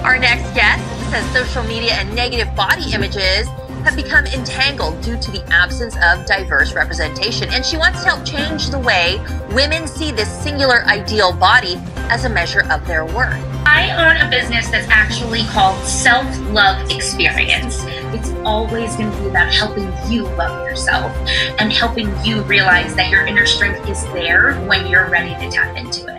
Our next guest says social media and negative body images have become entangled due to the absence of diverse representation, and she wants to help change the way women see this singular ideal body as a measure of their worth. I own a business that's actually called Self-Love Experience. It's always going to be about helping you love yourself and helping you realize that your inner strength is there when you're ready to tap into it.